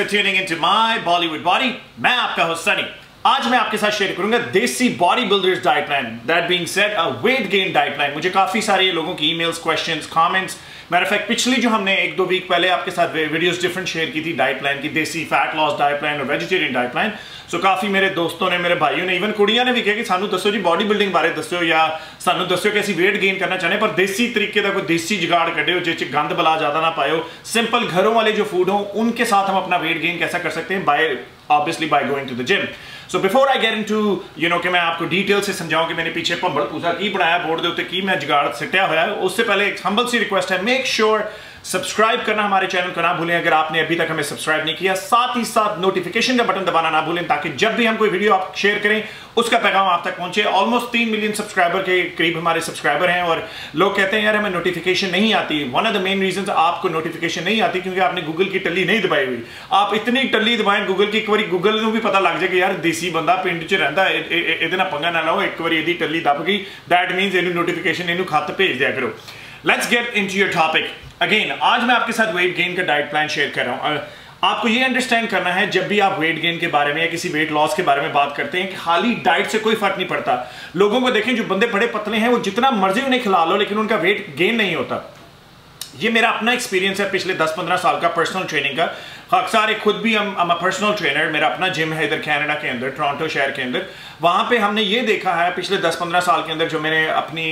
tuning into my Bollywood Body. मैं आपका host Sunny. आज मैं आपके साथ शेयर करूंगा desi body builders diet plan. That being said, a weight gain diet plan. मुझे काफी सारे लोगों की emails, questions, comments, matter of fact पिछली जो हमने 1-2 वीक पहले आपके साथ वीडियोस डिफरेंट शेयर की थी डाइट प्लान की, desi fat loss diet plan और वेजिटेरियन डाइट प्लान। सो काफी मेरे दोस्तों ने, मेरे भाइयों ने, इवन कुड़ियां ने भी कहा कि सानू दसो जी बॉडी बिल्डिंग बारे दसो या सानू दसो कि असं वेट गेन करना चाहते पर देसी तरीके का कोई देसी जुगाड़ कढ़ो जिस गंद बला ज्यादा ना पाओ। सिंपल घरों वाले जो फूड हो उनके साथ हम अपना वेट गेन कैसा कर सकते हैं by obviously by going to the gym. So before I get into कि मैं आपको डिटेल से समझाऊं कि मैंने पीछे भंबल पूसा की बनाया बोर्ड के उत्ते की मैं जुगाड़ सिटिया हुआ है, उससे पहले एक हम्बल सी रिक्वेस्ट है, मेक श्योर सब्सक्राइब करना हमारे चैनल को ना भूलें अगर आपने अभी तक हमें सब्सक्राइब नहीं किया। साथ ही साथ नोटिफिकेशन का बटन दबाना ना भूलें ताकि जब भी हम कोई वीडियो आप शेयर करें उसका पैगाम आप तक पहुंचे। ऑलमोस्ट 3 मिलियन सब्सक्राइबर के करीब हमारे सब्सक्राइबर हैं और लोग कहते हैं यार हमें नोटिफिकेशन नहीं आती। One of the main reasons आपको नोटिफिकेशन नहीं आती क्योंकि आपने गूगल की टल्ली नहीं दबाई हुई। आप इतनी टल्ली दबाएं गूगल की, एक बार गूगल को भी पता लग जाए कि यार देसी बंदा पिंड च रहिंदा इहदे नाल पंगा ना लाओ, एक बार इहदी टल्ली दब गई दैट मीनस इहनूं नोटिफिकेशन इहनूं खत भेज दिया करो। Let's get into your topic again. आज मैं आपके साथ वेट गेन का डाइट प्लान शेयर कर रहा हूं। आपको ये अंडरस्टैंड करना है जब भी आप वेट गेन के बारे में या किसी वेट लॉस के बारे में बात करते हैं कि खाली डाइट से कोई फर्क नहीं पड़ता। लोगों को देखें जो बंदे बड़े पतले हैं वो जितना मर्जी उन्हें खिला लो लेकिन उनका वेट गेन नहीं होता। ये मेरा अपना एक्सपीरियंस है पिछले 10-15 साल का पर्सनल ट्रेनिंग का। अक्सर खुद भी हम पर्सनल ट्रेनर, मेरा अपना जिम है इधर कनाडा के अंदर, टोरंटो शहर के अंदर। वहाँ पे हमने ये देखा है पिछले 10-15 साल के अंदर जो मैंने अपनी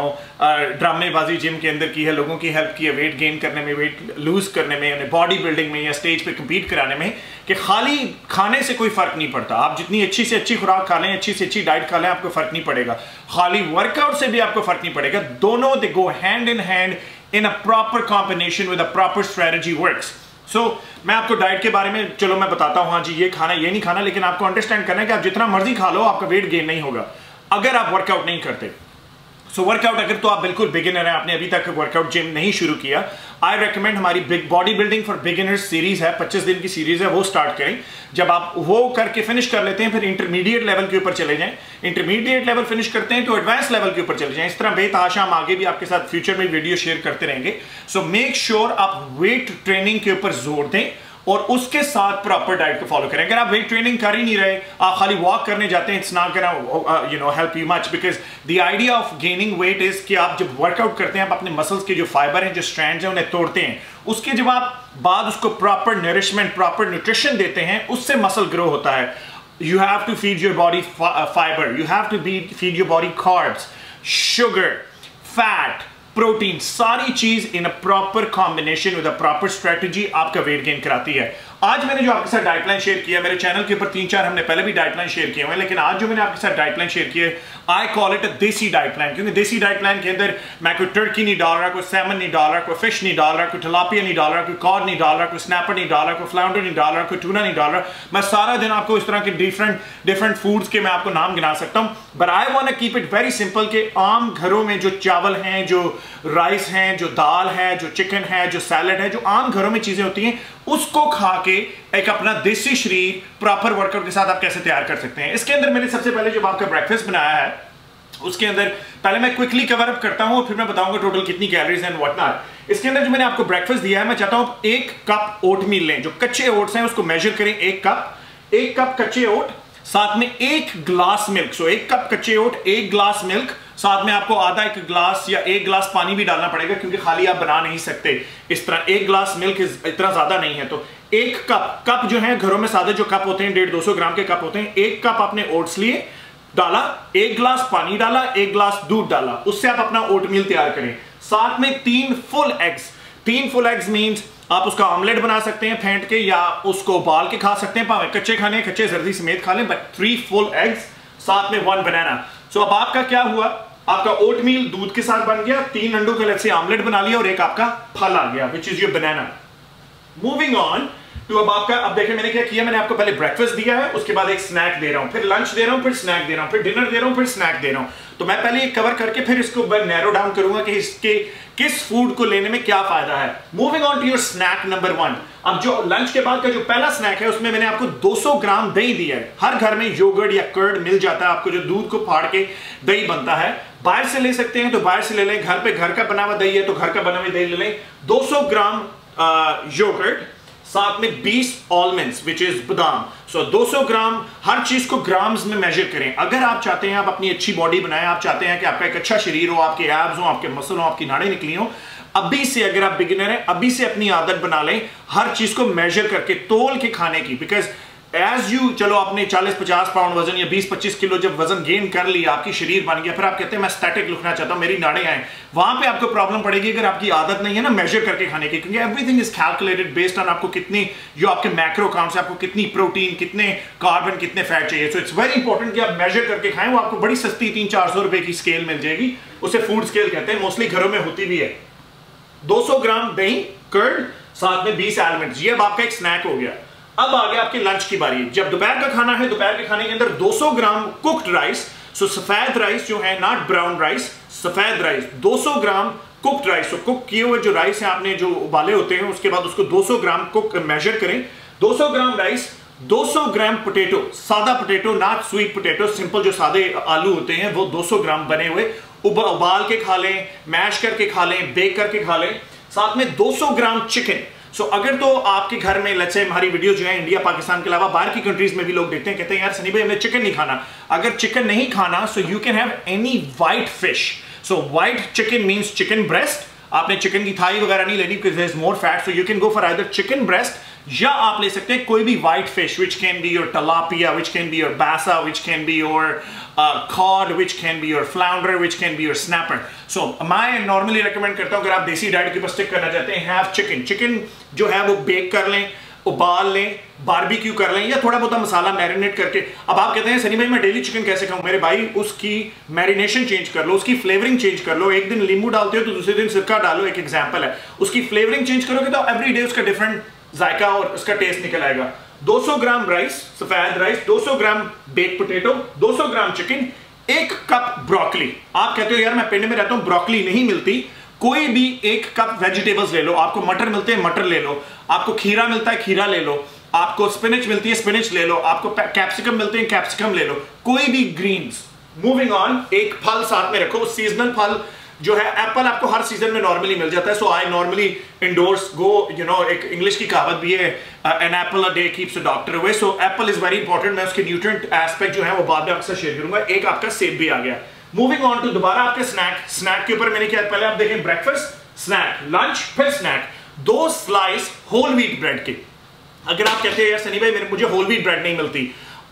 ड्रामेबाजी जिम के अंदर की है, लोगों की हेल्प की है वेट गेन करने में, वेट लूज करने में, उन्हें बॉडी बिल्डिंग में या स्टेज पे कम्पीट कराने में, कि खाली खाने से कोई फर्क नहीं पड़ता। आप जितनी अच्छी से अच्छी खुराक खा लें, अच्छी से अच्छी डाइट खा लें, आपको फर्क नहीं पड़ेगा। खाली वर्कआउट से भी आपको फर्क नहीं पड़ेगा। दोनों they go hand in hand in a proper combination with a proper strategy works. So मैं आपको डाइट के बारे में चलो मैं बताता हूँ, हाँ जी ये खाना ये नहीं खाना, लेकिन आपको अंडरस्टैंड करना है कि आप जितना मर्जी खा लो आपका वेट गेन नहीं होगा अगर आप वर्कआउट नहीं करते। सो वर्कआउट अगर तो आप बिल्कुल बिगिनर हैं, आपने अभी तक वर्कआउट जिम नहीं शुरू किया, आई रेकमेंड हमारी big body building for beginners series है, 25 दिन की सीरीज है, वो स्टार्ट करें। जब आप वो करके फिनिश कर लेते हैं फिर इंटरमीडिएट लेवल के ऊपर चले जाएं। इंटरमीडिएट लेवल फिनिश करते हैं तो एडवांस लेवल के ऊपर चले जाएं। इस तरह बेतहाशा हम आगे भी आपके साथ फ्यूचर में वीडियो शेयर करते रहेंगे। सो मेक श्योर आप वेट ट्रेनिंग के ऊपर जोर दें और उसके साथ प्रॉपर डाइट को फॉलो करें। अगर आप वेट ट्रेनिंग कर ही नहीं रहे, आप खाली वॉक करने जाते हैं, it's not gonna help you much because the idea of gaining weight is कि आप जब वर्कआउट करते हैं आप अपने मसल्स के जो फाइबर हैं, जो स्ट्रैंड्स हैं, उन्हें तोड़ते हैं। उसके जब आप बाद उसको प्रॉपर नरिशमेंट, प्रॉपर न्यूट्रिशन देते हैं, उससे मसल ग्रो होता है। You have to feed your body fibre, you have to feed your body carbs, sugar, fat, protein, सारी चीज in a proper combination with a proper strategy आपका weight gain कराती है। आज मैंने जो आपके साथ डाइट प्लान शेयर किया, मेरे चैनल के ऊपर 3-4 हमने पहले भी डाइट प्लान शेयर किए हुए हैं, लेकिन आज जो मैंने आपके साथ डाइट प्लान शेयर किया है, आई कॉल इट अ देसी डाइट प्लान। क्योंकि देसी डाइट प्लान के अंदर मैं कोई टर्की नहीं डाल रहा, कोई सैमन नहीं डाल रहा, कोई फिश नहीं डाल रहा, कोई टिलापिया नहीं डाल रहा, कोई कॉड नहीं डाल रहा, कोई स्नैपर नहीं डाल रहा, कोई फ्लाउंडर नहीं डाल रहा, कोई टूना नहीं डाल रहा। मैं सारा दिन आपको इस तरह के डिफरेंट फूड्स के मैं आपको नाम गिना सकता हूँ, but I want to keep it very simple कि आम घरों में जो चावल हैं, जो राइस हैं, जो दाल है, जो चिकन है, जो सैलड है, जो आम घरों में चीजें होती हैं, उसको खा के एक अपना देसी शरीर प्रॉपर वर्कआउट के साथ आप कैसे तैयार कर सकते हैं। इसके अंदर मैंने सबसे पहले जो आपका ब्रेकफास्ट बनाया है उसके अंदर पहले मैं क्विकली कवर अप करता हूं और फिर मैं बताऊंगा टोटल कितनी कैलोरीज एंड व्हाट नॉट। इसके अंदर जो मैंने आपको ब्रेकफास्ट दिया है, मैं चाहता हूं 1 कप ओटमील लें, जो कच्चे ओट्स हैं उसको मेजर करें, 1 कप कच्चे ओट, साथ में 1 ग्लास मिल्क। सो 1 कप कच्चे ओट, 1 ग्लास मिल्क, साथ में आपको आधा 1 ग्लास या 1 ग्लास पानी भी डालना पड़ेगा क्योंकि खाली आप बना नहीं सकते इस तरह। 1 ग्लास मिल्क इतना ज्यादा नहीं है, तो 1 कप जो है घरों में सादे जो कप होते हैं 150-200 ग्राम के कप होते हैं, 1 कप आपने ओट्स लिए, डाला, 1 ग्लास पानी डाला, 1 ग्लास दूध डाला, उससे आप अपना ओटमील तैयार करें। साथ में 3 full eggs. 3 full eggs means आप उसका ऑमलेट बना सकते हैं फेंट के या उसको उबाल के खा सकते हैं, भावे कच्चे खाने, कच्चे जर्दी समेत खा लें, बट 3 फुल एग्स, साथ में 1 बनाना। सो अब आपका क्या हुआ, आपका ओटमील दूध के साथ बन गया, 3 अंडों के अलग से ऑमलेट बना लिया और एक आपका फल आ गया which is your banana. Moving on तो अब देखिए मैंने क्या किया, मैंने आपको पहले ब्रेकफास्ट दिया है, उसके बाद एक स्नैक दे रहा हूं, फिर लंच दे रहा हूं, फिर स्नैक दे रहा हूं, फिर डिनर दे रहा हूं, फिर स्नैक दे रहा हूं। तो मैं पहले ये कवर करके फिर इसको नैरो डाउन करूंगा कि इसके किस फूड को लेने में क्या फायदा है। Moving on to your snack number 1। अब जो लंच के बाद का जो पहला स्नैक है उसमें मैंने आपको 200 ग्राम दही दिया है। हर घर में योगर्ट या कर्ड मिल जाता है आपको, जो दूध को फाड़ के दही बनता है। बाहर से ले सकते हैं तो बाहर से ले लें, घर का बना हुआ दही है तो घर का बना हुआ दही ले लें। 200 ग्राम योगर्ट, साथ में 20 आलमंड्स विच इज बादाम। सो 200 ग्राम, हर चीज को ग्राम्स में मेजर करें। अगर आप चाहते हैं आप अपनी अच्छी बॉडी बनाएं, आप चाहते हैं कि आपका एक अच्छा शरीर हो, आपके एब्स हो, आपके मसल हो, आपकी नाड़ें निकली हो, अभी से अगर आप बिगिनर हैं अभी से अपनी आदत बना लें हर चीज को मेजर करके तोल के खाने की। बिकॉज एज यू, चलो आपने 40-50 पाउंड वजन या 20-25 किलो जब वजन गेन कर लिया, आपकी शरीर बन गया, फिर आप कहते हैं मैं स्टैटिक लुकना चाहता हूं, मेरी नाड़ें आए, वहां पे आपको प्रॉब्लम पड़ेगी अगर आपकी आदत नहीं है ना मेजर करके खाने की। क्योंकि everything is calculated based on आपको कितनी, जो आपके मैक्रो काउंट्स, आपको कितनी प्रोटीन, कितने कार्बन, कितने फैट चाहिए। सो इट्स वेरी इंपॉर्टेंट कि आप मेजर करके खाएं। वो आपको बड़ी सस्ती 300-400 रुपए की स्केल मिल जाएगी, उसे फूड स्केल कहते हैं, मोस्टली घरों में होती भी है। 200 ग्राम दही, कर्ड, साथ में 20 आलमंड्स, ये अब आपका एक स्नैक हो गया। अब आ गया आपकी लंच की बारी। जब दोपहर का खाना है, दोपहर के खाने के अंदर 200 ग्राम कुक्ड राइस, सो सफेद राइस जो है, नॉट ब्राउन राइस, सफेद राइस, 200 ग्राम कुक्ड राइस। तो कुक किए हुए जो राइस है आपने जो उबाले होते हैं, उसके बाद उसको 200 ग्राम कुक मेजर करें। 200 ग्राम राइस, 200 ग्राम पोटैटो, सादा potato, not sweet potato, simple जो सादे आलू होते हैं वो 200 ग्राम बने हुए, उबाल के खा लें, मैश करके खा लें, बेक करके खा लें। साथ में 200 ग्राम चिकन। सो अगर तो आपके घर में, लेट्स से हमारी वीडियो जो है इंडिया पाकिस्तान के अलावा बाहर की कंट्रीज में भी लोग देखते हैं, कहते हैं यार सनी भाई हमने चिकन नहीं खाना। अगर चिकन नहीं खाना, so you can have any white fish. So white chicken means chicken breast. आपने चिकन की थाई वगैरह नहीं लेनी because there is more fat, so you can go for either chicken breast, या आप ले सकते हैं कोई भी white fish, which can be your tilapia, which can be your bassa, which can be your cod, which can be your flounder, which can be your snapper. So मैं normally recommend करता हूं अगर आप देसी डाइट के ऊपर stick करना चाहते हैं, हैव चिकन। चिकन जो है वो बेक कर लें, उबाल लें, बारबेक्यू कर लें, या थोड़ा बहुत मसाला मैरिनेट करके। अब आप कहते हैं सनी भाई मैं डेली चिकन कैसे खाऊं? मेरे भाई उसकी मैरिनेशन चेंज कर लो, उसकी फ्लेवरिंग चेंज कर लो। एक दिन नींबू डालते हो तो दूसरे दिन सिरका डालो, एक एग्जांपल है। उसकी फ्लेवरिंग चेंज करोगे तो एवरी डे उसका डिफरेंट जायका और उसका टेस्ट निकल आएगा। 200 ग्राम राइस, सफेद rice, 200 gram bake potato, 200 gram chicken, 1 cup broccoli. आप कहते हो यार मैं पिंड में रहता हूं ब्रोकली नहीं मिलती, कोई भी 1 कप वेजिटेबल्स ले लो। आपको मटर मिलते हैं मटर ले लो, आपको खीरा मिलता है खीरा ले लो, आपको स्पिनच मिलती है स्पिनच ले लो, आपको कैप्सिकम मिलते हैं कैप्सिकम ले लो, कोई भी ग्रीन्स। मूविंग ऑन, एक फल साथ में रखो, सीजनल फल जो है एप्पल आपको हर सीजन में नॉर्मली मिल जाता है। So I normally endorse go, you know, एक इंग्लिश की कहावत भी है, an apple a day keeps a doctor away. So apple is very important. मैं उसके न्यूट्रिएंट एस्पेक्ट जो है वो बाद में आपसे शेयर करूंगा। एक आपका सेब भी आ गया। मूविंग ऑन टू दोबारा आपके स्नैक। स्नैक के ऊपर मैंने क्या, पहले आप देखें ब्रेकफास्ट, स्नैक, लंच, फिर snack. 2 slice whole wheat bread के। अगर आप कहते हैं यार सनी भाई मुझे होल व्हीट ब्रेड नहीं मिलती,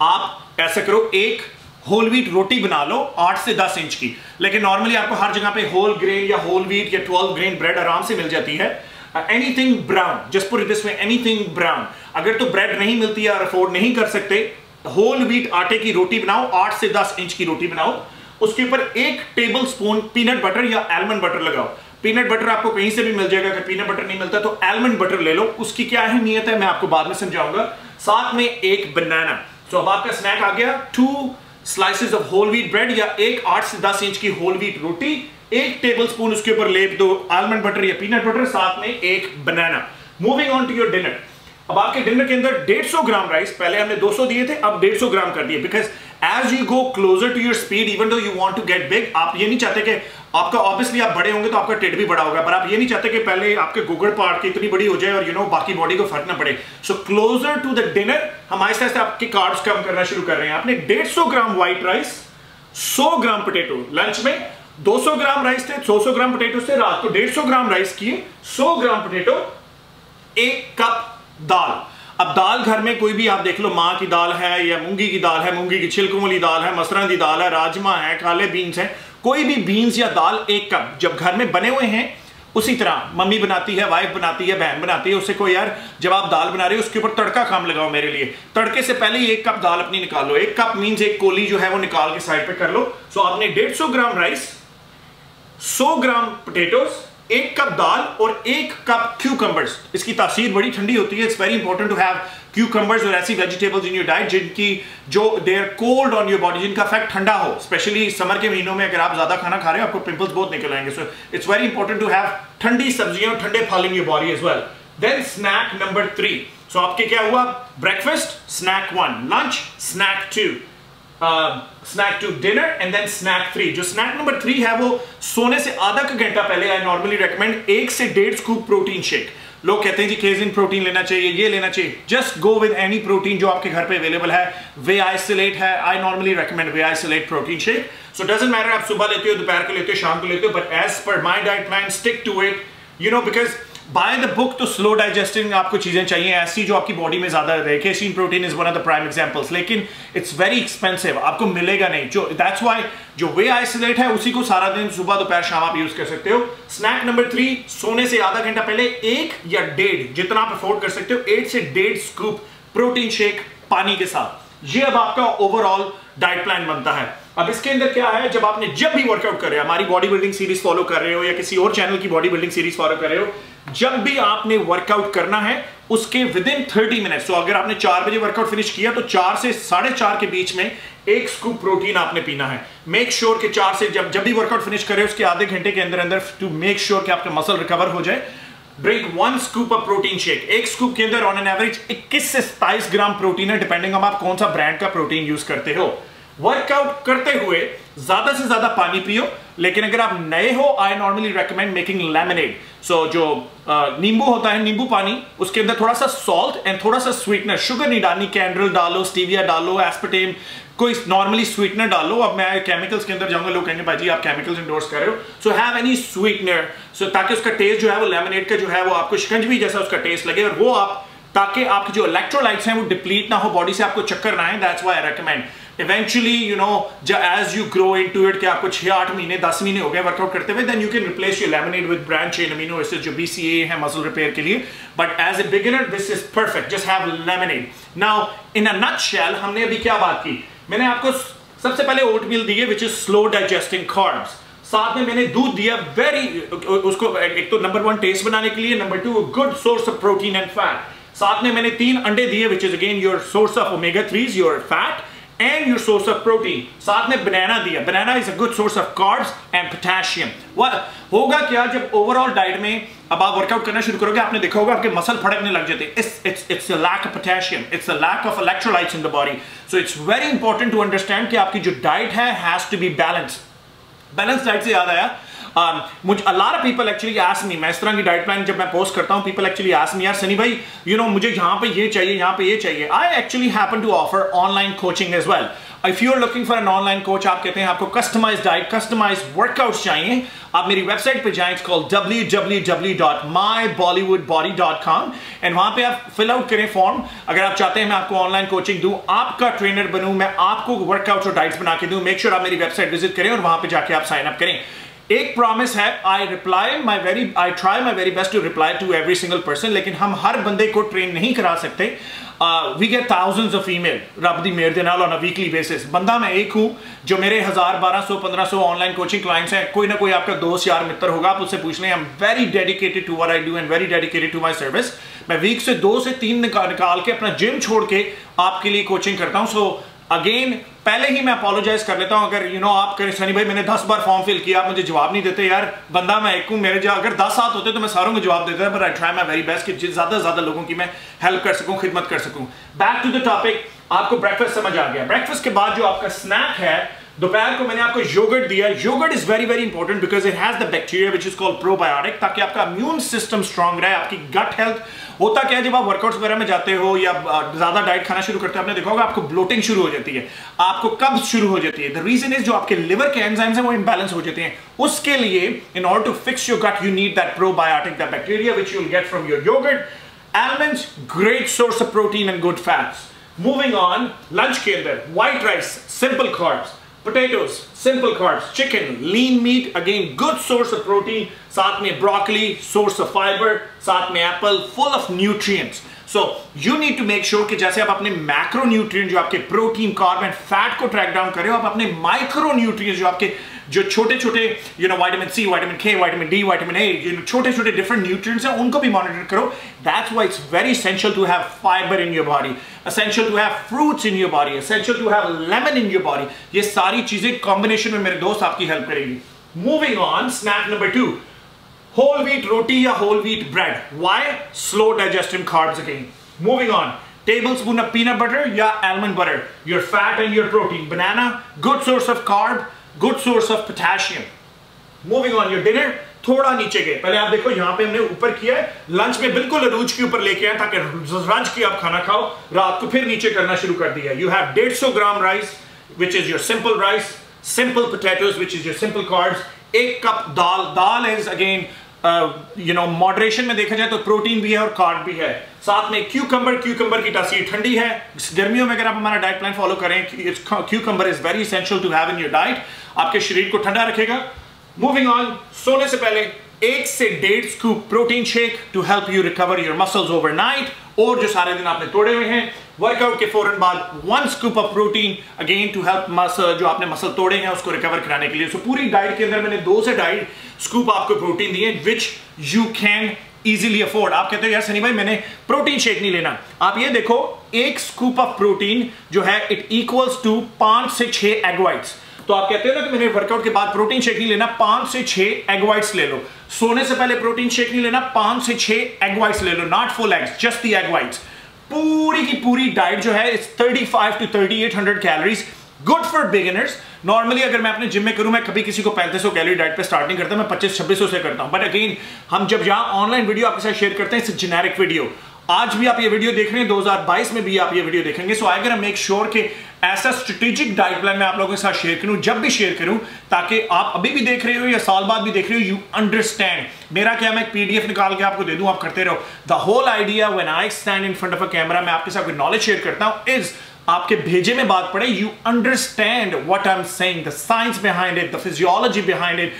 आप ऐसा करो, एक होल व्हीट रोटी बना लो 8 से 10 इंच की। लेकिन नॉर्मली आपको हर जगह पे होल ग्रेन या होल व्हीट या 12 ग्रेन ब्रेड आराम से मिल जाती है। Anything brown, just put it this way, anything brown. अगर तो ब्रेड नहीं मिलती या अफोर्ड नहीं कर सकते, होल व्हीट आटे की रोटी बनाओ, 8 से 10 इंच की रोटी बनाओ। उसके ऊपर 1 टेबल स्पून पीनट बटर या आलमंड बटर लगाओ। पीनट बटर आपको कहीं से भी मिल जाएगा, अगर पीनट बटर नहीं मिलता तो आलमंड बटर ले लो। उसकी क्या है नियत है मैं आपको बाद में समझाऊंगा। साथ में 1 बनाना। तो अब आपका स्नैक आ गया, 2 slices of whole wheat bread या 1 8 से 10 इंच की होल व्हीट रोटी, 1 टेबल स्पून उसके ऊपर लेप दो आलमंड बटर या पीनट बटर, साथ में 1 banana. Moving on to your dinner. अब आपके डिनर के अंदर 150 ग्राम राइस, पहले हमने 200 दिए थे, अब 150 ग्राम कर दिए। Because as you go closer to your speed, even though you want to get big, आप ये नहीं चाहते कि आपका, ऑब्वियसली आप बड़े होंगे तो आपका टिड भी बड़ा होगा, पर आप ये नहीं चाहते कि पहले आपके गुगड़ पार्ट की इतनी बड़ी हो जाए और यू नो बाकी बॉडी को फर्क ना पड़े। So closer to the dinner हम आहिस्ता आहिस्ता आपके कार्ब्स कम करना शुरू कर रहे हैं। आपने 150 gram white rice, 100 gram potato. Lunch में 200 ग्राम राइस थे, 200 ग्राम पोटैटो से, रात को 150 ग्राम राइस किए, 100 ग्राम पोटैटो, 1 कप दाल। अब दाल घर में कोई भी आप देख लो, मां की दाल है या मूंगी की दाल है, मूंगी की छिलकों वाली दाल है, मसरन की दाल है, राजमा है, काले बीन्स है, कोई भी बीन्स या दाल 1 कप जब घर में बने हुए हैं। उसी तरह मम्मी बनाती है, वाइफ बनाती है, बहन बनाती है, उससे कोई यार जब आप दाल बना रहे हो उसके ऊपर तड़का काम लगाओ मेरे लिए। तड़के से पहले ही 1 कप दाल अपनी निकाल लो। 1 कप मीन्स 1 कोली जो है वो निकाल के साइड पे कर लो। सो आपने 150 gram rice, 100 gram potatoes, 1 cup दाल और 1 कप क्यूकम्बर्स। इसकी तासीर बड़ी ठंडी होती है। It's very important to have cucumbers और ऐसी वेजिटेबल्स इन योर डाइट जिनकी जो they are cold on your body, जिनका इफेक्ट ठंडा हो। स्पेशली समर के महीनों में अगर आप ज्यादा खाना खा रहे हो आपको पिंपल्स बहुत निकल आएंगे। So it's very important to have ठंडी सब्जियां, ठंडे फल in your body as well. Then snack number 3। सो आपके क्या हुआ, breakfast snack 1, lunch snack 2, snack 2 dinner and then snack 3। जो स्नैक नंबर 3 है वो सोने से आधा का घंटा पहले आई नॉर्मली रेकमेंड 1 से 1.5 स्कूप प्रोटीन शेक। लोग कहते हैं जी केजिन प्रोटीन लेना चाहिए, ये लेना चाहिए। Just go with any protein जो आपके घर पे अवेलेबल है। वे आइसोलेट है, I normally recommend whey isolate protein shake. So doesn't matter आप सुबह लेते हो, दोपहर को लेते हो, शाम को लेते हो, but as per my diet plan stick to it, you know, because by the book तो स्लो डाइजेस्टिंग आपको चीजें चाहिए ऐसी जो आपकी बॉडी में ज्यादा रहे। Casein protein is one of the prime examples, लेकिन इट्स वेरी एक्सपेंसिव, आपको मिलेगा नहीं। जो दैट्स व्हाई जो वे आइसोलेट है उसी को सारा दिन सुबह दोपहर शाम आप यूज कर सकते हो। स्नैक नंबर 3, सोने से आधा घंटा पहले 1 या 1.5 जितना आप अफोर्ड कर सकते हो, 1 से 1.5 स्कूप प्रोटीन शेक पानी के साथ। ये अब आपका ओवरऑल डाइट प्लान बनता है। अब इसके अंदर क्या है, जब भी वर्कआउट कर रहे हो, हमारी बॉडी बिल्डिंग सीरीज फॉलो कर रहे हो या किसी और चैनल की बॉडी बिल्डिंग सीरीज फॉलो कर रहे हो, जब भी आपने वर्कआउट करना है उसके विद इन 30 मिनट्स, तो अगर आपने 4 बजे वर्कआउट फिनिश किया तो 4 से 4:30 के बीच में 1 स्कूप प्रोटीन आपने पीना है। मेक श्योर कि 4 से जब भी वर्कआउट फिनिश करे उसके आधे घंटे के अंदर अंदर टू मेक श्योर कि आपका मसल रिकवर हो जाए, drink 1 scoop of protein shake. 1 scoop के अंदर ऑन एन एवरेज 21 से 27 ग्राम प्रोटीन है, डिपेंडिंग ऑन आप कौन सा ब्रांड का प्रोटीन यूज करते हो। वर्कआउट करते हुए ज्यादा से ज्यादा पानी पियो, लेकिन अगर आप नए हो I normally recommend making lemonade. So जो नींबू होता है, नींबू पानी, उसके अंदर थोड़ा सा सॉल्ट एंड थोड़ा सा स्वीटनर, शुगर नहीं डालनी, कैंडल डालो, स्टीविया डालो, एस्पर्टेम, कोई नॉर्मली स्वीटनर डालो। अब मैं केमिकल्स के अंदर जाऊंगा, लोग कहेंगे भाई जी आप केमिकल्स इंडोर्स कर रहे हो, so have any sweetener, so ताकि उसका टेस्ट जो है वो लेमनेड का जो है वो आपको शिकंजवी जैसा उसका टेस्ट लगे, और वो आप ताकि आपके जो इलेक्ट्रोलाइट्स हैं वो डिप्लीट ना हो बॉडी से, आपको चक्कर ना आए। That's why I recommend eventually, you know, as you grow into it, कि आपको 6-8 महीने 10 महीने हो गए वर्कआउट करते हुए, then you can replace your lemonade with branch chain amino acid जो BCAA है मसल रिपेयर के लिए, but as a beginner this is perfect, just have lemonade. Now in a nutshell हमने अभी क्या बात की, मैंने आपको सबसे पहले ओटमील दी है which is slow digesting carbs, साथ में मैंने दूध दिया, उसको एक तो नंबर 1 टेस्ट बनाने के लिए, number 2 good source of protein and fat, साथ में मैंने 3 अंडे दिए which is again your source of omega 3s, your fat and your source of protein, साथ में बनाना दिया, बनाना is a good source of carbs and potassium। होगा क्या जब ओवरऑल डाइट में अब आप वर्कआउट करना शुरू करोगे, आपने देखा होगा आपके मसल फड़कने लग जाते हैं, it's a lack of potassium, it's a lack of electrolytes in the body, so it's very important to understand कि आपकी जो डाइट है has to be balanced। Balance diet से याद आया, मुझे a lot of people actually ask me, मैं इस तरह की डाइट प्लान जब मैं पोस्ट करता हूँ, people actually ask me, यार सनी भाई, you know, मुझे यहाँ पे ये चाहिए, यहाँ पे ये चाहिए। I actually happen to offer online coaching as well। If you're looking for an online coach, आप कहते हैं आपको customized diet, customized workouts चाहिए, आप मेरी वेबसाइट पे जाएं, it's called www.mybollywoodbody.com, and वहाँ पे आप फिल आउट करें फॉर्म। अगर आप चाहते हैं मैं आपको ऑनलाइन कोचिंग दूं, आपका ट्रेनर बनूं, मैं आपको वर्कआउट्स और डाइट्स बना के दूं, मेक श्योर आप मेरी वेबसाइट विजिट करें और वहाँ पे जाके आप साइन अप करें। एक प्रॉमिस है, I try my very best to reply to every single person, लेकिन हम हर बंदे को ट्रेन नहीं करा सकते। We get thousands of email रब दी मेरे दे नाल ऑन अ वीकली बेसिस। बंदा मैं एक हूं जो मेरे 1000, 1200, 1500 ऑनलाइन कोचिंग क्लाइंट्स हैं, कोई ना कोई आपका दोस्त यार मित्र होगा, आप उससे पूछ लें। I am very dedicated to what I do and very dedicated to my service. मैं वीक से 2 से 3 निकाल के अपना जिम छोड़ के आपके लिए कोचिंग करता हूं। सो अगेन पहले ही मैं अपोलोजाइज कर लेता हूं, अगर यू नो आप करें सनी भाई मैंने 10 बार फॉर्म फिल किया, आप मुझे जवाब नहीं देते, यार बंदा मैं एक हूं, मेरे जो अगर 10 साथ होते तो मैं सारों को जवाब देता, but I try my very best कि ज्यादा से ज्यादा लोगों की मैं हेल्प कर सकूं, खिदमत कर सकूं। बैक टू द टॉपिक, आपको ब्रेकफास्ट समझ आ गया। ब्रेकफास्ट के बाद जो आपका स्नैक है, दोपहर को मैंने आपको योगर्ट दिया। Yogurt is very very important because it has the bacteria which is called probiotic, ताकि आपका इम्यून सिस्टम स्ट्रांग रहे, आपकी गट हेल्थ। होता क्या है जब आप वर्कआउट्स वगैरह में जाते हो या ज्यादा डाइट खाना शुरू करते हो, आपने देखा होगा आपको ब्लोटिंग शुरू हो जाती है, आपको कब्ज शुरू हो जाती है। द रीजन इज जो आपके लिवर के एंजाइम्स हैं वो इंबैलेंस हो जाते हैं। उसके लिए in order to fix your gut you need that probiotic, that bacteria which you will get from your yogurt. Almonds, great source of protein and good fats. Moving on, lunch के अंदर white rice, simple carbs, potatoes, simple carbs, chicken, lean meat, again good source of protein, साथ में broccoli, source of fiber, साथ में apple, full of nutrients. So you need to make sure कि जैसे आप अपने macronutrient जो आपके प्रोटीन, कार्ब एंड फैट को ट्रैक डाउन करें, आप अपने माइक्रोन्यूट्रिएंट्स जो आपके जो छोटे छोटे you know vitamin C, vitamin K, vitamin D, vitamin A, you know छोटे छोटे डिफरेंट न्यूट्रिएंट्स हैं, उनको भी मॉनिटर करो। That's why it's very essential to have fibre in your body, essential to have fruits in your body, essential to have lemon in your body. ये सारी चीजें combination में मेरे दोस्त आपकी हेल्प करेंगी। Moving on, snack number 2, whole wheat रोटी या whole wheat bread. Why? Slow digesting carbs again. Moving on, tablespoon of peanut butter या almond butter, your fat and your protein. Banana, good source of carb, good source of potassium. Moving on, your dinner, थोड़ा नीचे गए। पहले आप देखो यहां पे हमने ऊपर किया है, लंच में बिल्कुल अरूज के ऊपर लेके आए ताकि रज के आप खाना खाओ, रात को फिर नीचे करना शुरू कर दिया। You have 150 gram rice which is your simple rice, simple potatoes which is your simple carbs, 1 cup dal. Dal is again moderation में देखा जाए तो प्रोटीन भी है और कार्ब भी है। साथ में क्यूकंबर की तासीर ठंडी है। गर्मियों में अगर आप हमारा डाइट प्लान फॉलो करें, cucumber is very essential to have in your diet, आपके शरीर को ठंडा रखेगा। मूविंग ऑन, सोने से पहले 1 से 1.5 scoop protein shake to help you recover your muscles overnight, और जो सारे दिन आपने तोड़े हुए हैं। वर्कआउट के फौरन बाद 1 scoop of protein again to help muscle, जो आपने मसल तोड़े हैं उसको रिकवर कराने के लिए। सो पूरी डाइट के अंदर मैंने 2 से 2.5 स्कूप आपको प्रोटीन दिए which you can easily afford. आप कहते हो यार सनी भाई मैंने प्रोटीन शेक नहीं लेना, आप ये देखो 1 स्कूप ऑफ प्रोटीन जो है इट इक्वल्स टू 5 से 6 एग व्हाइट्स। तो आप कहते हो ना कि मैंने वर्कआउट के बाद प्रोटीन शेक नहीं लेना, 5 से 6 एग व्हाइट्स ले लो। सोने से पहले प्रोटीन शेक नहीं लेना, 5 से 6 एग व्हाइट्स ले लो, not full eggs, just the egg whites. पूरी की पूरी डाइट जो है it's 35 to 3800 calories, good for beginners. Normally अगर मैं अपने जिम में करूं, मैं कभी किसी को 3500 कैलोरी डाइट पे स्टार्ट नहीं करता, मैं 2500-2600 से करता हूं। बट अगेन हम जब यहां ऑनलाइन वीडियो आपके साथ शेयर करते हैं, इट्स जेनेरिक वीडियो। आज भी आप ये वीडियो देख रहे हैं, 2022 में भी आप ये वीडियो देखेंगे। So I gonna make sure कि ऐसा स्ट्रेटेजिक डाइट प्लान मैं आप लोगों के साथ शेयर करूं, जब भी शेयर करूं, ताकि आप अभी भी देख रहे हो या साल बाद भी देख रहे हो, यू अंडरस्टैंड। मेरा क्या, मैं एक पीडीएफ निकाल के आपको दे दूं, आप करते रहो। The whole idea when I stand in front of a camera, मैं आपके साथ कोई नॉलेज शेयर करता हूं, इज आपके भेजे में बात पड़े, you understand what I am saying, the science behind it, the physiology behind it,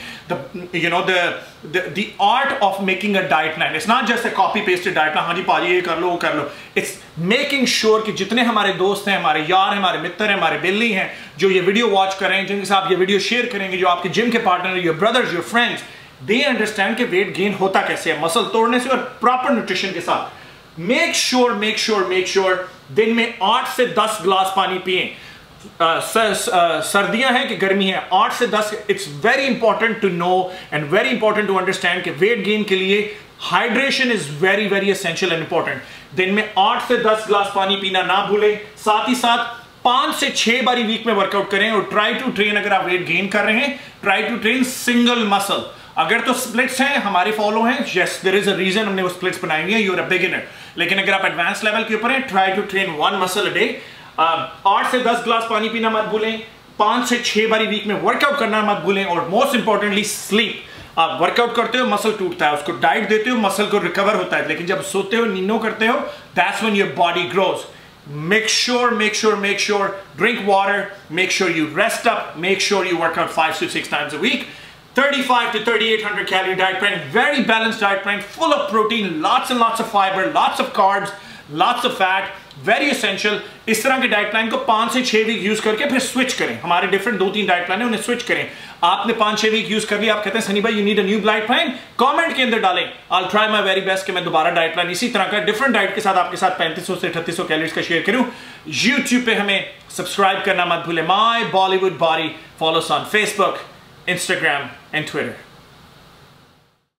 the art of making a diet plan. It's not just a copy pasted diet plan, हाँ जी पाजी ये कर लो वो कर लो। It's making sure कि जितने हमारे दोस्त हैं, हमारे यार हैं, हमारे मित्र हैं, हमारे बिल्ली हैं, जो ये वीडियो वॉच कर रहे हैं, जिनके साथ ये वीडियो शेयर करेंगे, जो आपके जिम के partner, your brothers, your friends, they understand कि वेट गेन होता कैसे है, मसल तोड़ने से और प्रॉपर न्यूट्रिशन के साथ। Make sure दिन में 8 से 10 गिलास पानी पिएं। सर्दियां हैं कि गर्मी है, 8 से 10। It's very important to know and very important to understand कि वेट गेन के लिए hydration is very very essential and important. दिन में 8 से 10 गिलास पानी पीना ना भूलें। साथ ही साथ 5 से 6 बारी वीक में वर्कआउट करें और ट्राई टू ट्रेन, अगर आप वेट गेन कर रहे हैं, try to train single muscle. अगर तो स्प्लिट्स हैं, हमारे फॉलो हैं, yes there is a reason हमने वो स्प्लिट्स बनाई हुई है, यू आर अ बिगिनर। लेकिन अगर आप एडवांस लेवल के ऊपर हैं, try to train 1 muscle a day. 8 से 10 गिलास पानी पीना मत भूलें, 5 से 6 बारी वीक में वर्कआउट करना मत भूलें, और मोस्ट इंपॉर्टेंटली स्लीप। आप वर्कआउट करते हो, मसल टूटता है, उसको डाइट देते हो, मसल को रिकवर होता है, लेकिन जब सोते हो, नींदों करते हो, that's when your body grows. Make sure drink water, make sure you rest up, make sure you work out 5 to 6 times a week. 35 to 3800 calorie diet plan, very balanced diet plan, full of protein, lots and lots of fiber, lots of carbs, lots of fat, very essential। इस तरह के diet plan को 5 से 6 week use करके फिर switch करें। हमारे different 2-3 diet plan है, उन्हें स्विच करें। आपने 5-6 वीक यूज कर लिया, आप कहते हैं सनी भाई you need a new diet plan, comment के अंदर डालें, I will try my very best कि मैं दोबारा डाइट प्लान इसी तरह का डिफरेंट डाइट के साथ आपके साथ 3500 से 3800 कैलोरीज का शेयर करूं। यूट्यूब पे हमें सब्सक्राइब करना मत भूलें, my Bollywood body, follow us on Facebook, Instagram and Twitter.